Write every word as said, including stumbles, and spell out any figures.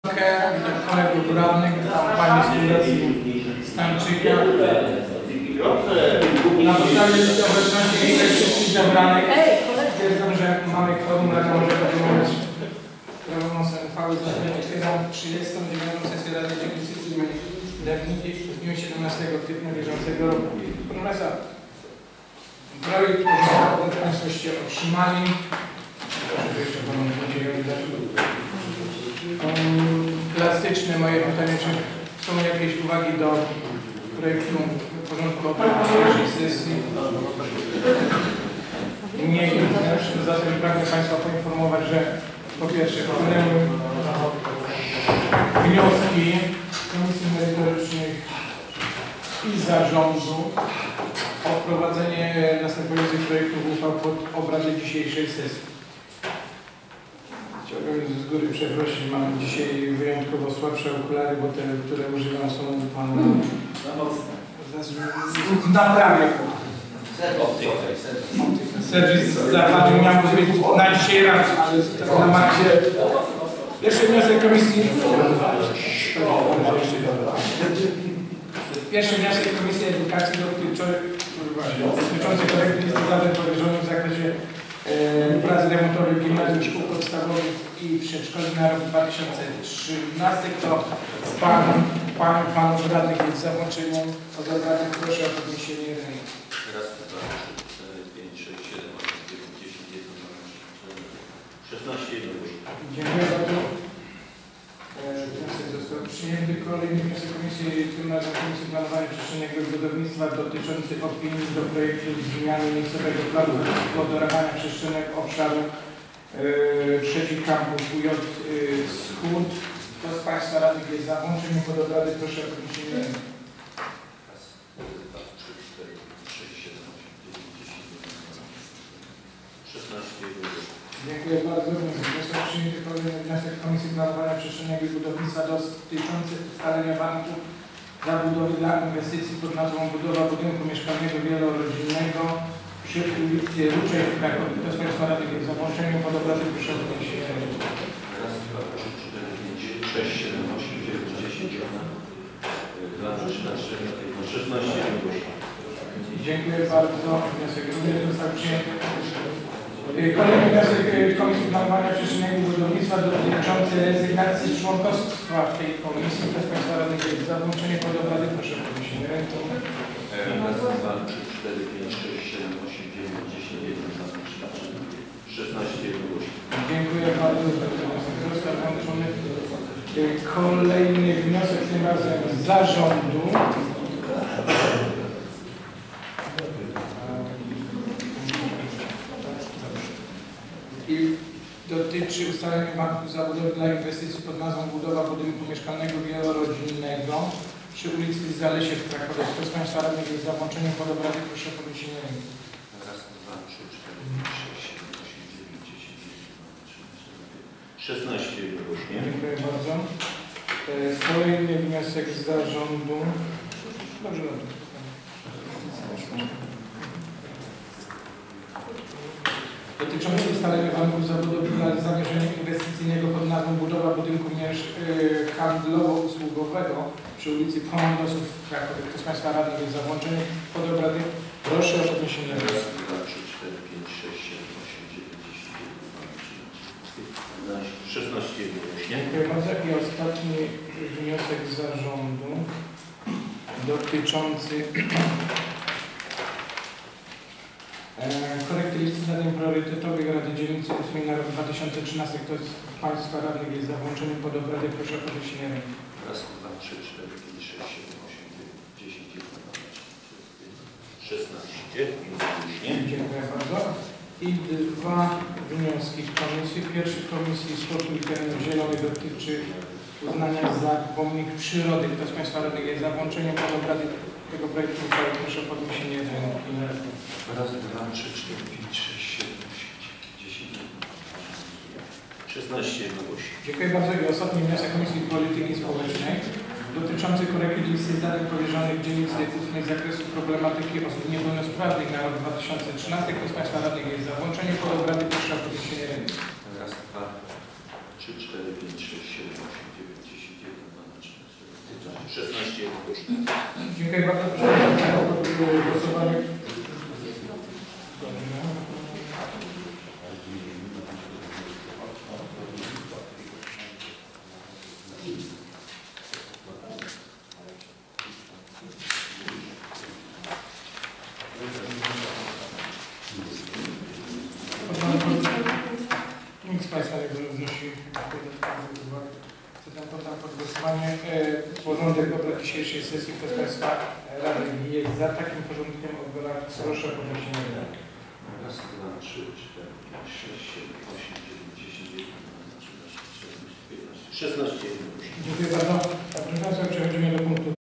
kolegów radnych, tam pani z Fundacji Stańczyka. Na podstawie obecności liczby wszystkich zebranych stwierdzam, że mamy kworum, na może podejmować prawomocne uchwały. Otwieram trzydziestą dziewiątą sesję Rady Dzielnicy Dębniki w dniu siedemnastego kwietnia bieżącego roku. Proszę Państwa, projekt porządku Państwoście otrzymali. Proszę jeszcze Panu Klasyczne moje pytanie, czy są jakieś uwagi do projektu porządku dzisiejszej sesji? Nie, zatem pragnę Państwa poinformować, że po pierwsze wpłynęły wnioski Komisji Merytorycznych i Zarządu o wprowadzenie następujących projektów uchwał pod obrady dzisiejszej sesji. Chciałbym z góry przeprosić, mam dzisiaj wyjątkowo słabsze okulary, bo te, które używam, są Panu naprawię. Serwis zapadł, miał być na dzisiaj raz, ale na maksie. Pierwszy wniosek komisji. Pierwszy wniosek Komisji Edukacji dotyczący korekty listy zadań powierzonych w zakresie e, prac remontowych gimnazjum, szkół podstawowych i przedszkoli na rok dwa tysiące trzynasty. To z Panem, Panem, Panów radnych jest załączeniem odebranym. Proszę o podniesienie ręki. Raz, dwa, trzy, cztery, pięć, sześć, siedem, osiem, dziewięć, dziesięć, jedenaście, szesnaście, dziękuję bardzo. Wniosek został przyjęty. Kolejny wniosek Komisji, tym razem Komisji Planowania Przestrzennego i Budownictwa dotyczący opinii do projektu zmiany miejscowego planu gospodarowania przestrzennego obszaru yy, trzeci kampus U J yy, Wschód. Kto z Państwa radnych jest za włączeniem pod obrady? Proszę o podniesienie ręki. Dziękuję bardzo. Został przyjęty kolejny wniosek Komisji Planowania Przestrzennego i Budownictwa dotyczący ustalenia warunków zabudowy dla inwestycji pod nazwą budowa budynku mieszkalnego wielorodzinnego przy ulicy Ruczej w Krakowie. Kto z Państwa radnych jest za włączeniem pod obrady? Proszę o podniesienie ręki. raz, dwa, trzy, cztery, pięć, sześć, siedem, osiem, dziewięć, dziesięć, jedenaście, trzynaście, szesnaście. Dziękuję bardzo. Wniosek również został przyjęty. Kolejny wniosek Komisji Planowania Przestrzennego i Budownictwa dotyczący rezygnacji z członkostwa w tej komisji. Kto z Państwa radnych jest za włączenie pod obrady? Proszę o podniesienie ręki. raz, dwa, trzy, cztery, pięć, sześć, siedem, osiem, dziewięć, dziesięć, jedenaście, trzynaście, szesnaście. Dziękuję bardzo. Został włączony kolejny wniosek, tym razem z zarządu. I dotyczy ustalenia warunków zabudowy dla inwestycji pod nazwą budowa budynku mieszkalnego wielorodzinnego przy ulicy Zalesie w Krakowie. Kto z Państwa radnych jest za włączeniem pod obrady? Proszę o podniesienie ręki. raz, dwa, trzy, cztery, pięć, sześć, siedem, osiem, dziewięć, dziesięć, szesnaście. Dziękuję bardzo. To jest kolejny wniosek z zarządu. Dobrze, dobrze. Dotyczący ustalenia warunków zabudowy dla zamierzenia inwestycyjnego pod nazwą budowa budynku handlowo-usługowego przy ulicy Komandosów w Krakowie. Kto z Państwa radnych jest za włączeniem pod obrady? Proszę o podniesienie ręki. raz, dwa, trzy, cztery, pięć, sześć, siedem, osiem, dziewięć, dziesięć, jedenaście, szesnaście. Dziękuję bardzo. I ostatni wniosek z zarządu dotyczący korekty listy zadań priorytetowych Rady Dzielnicy ósmej na rok dwa tysiące trzynasty. Kto z Państwa radnych jest za włączeniem pod obrady? Proszę o podniesienie ręki. raz, dwa, trzy, cztery, pięć, sześć, siedem, osiem, dziewięć, dziesięć, jedenaście, szesnaście. Dziękuję bardzo. I dwa wnioski komisji. Pierwszy Komisji Sportu i Terenów Zielonych dotyczy uznania za pomnik przyrody. Kto z Państwa radnych jest za włączeniem pod obrady tego projektu uchwały? Proszę o podniesienie ręki. raz, dwa, trzy, cztery, pięć, sześć, siedem, osiem, dziewięć, dziesięć, szesnaście. Dziękuję bardzo. I ostatni wniosek Komisji Polityki Społecznej dotyczący korekty listy zadań powierzonych w dzielnicy ósmej z zakresu problematyki osób niepełnosprawnych na rok dwa tysiące trzynasty. Kto z Państwa radnych jest za włączeniem pod obrady? Proszę o podniesienie ręki. raz, dwa, trzy, cztery, pięć, sześć, siedem, osiem, dziewięć, szesnaście jednocześnie. Dziękuję bardzo. Proszę o głosowanie. Nikt z Państwa nie wnosi dodatkowych uwag. Zatem poddam pod głosowanie e, porządek obrad dzisiejszej sesji. Kto z Państwa radnych jest za takim porządkiem obrad? Proszę o podniesienie ręki. Raz, dwa, trzy, cztery, pięć, sześć, siedem, osiem, dziewięć, dziesięć, jedenaście, trzynaście, czternaście, piętnaście, szesnaście. Dziękuję bardzo. Proszę Państwa, przechodzimy do punktu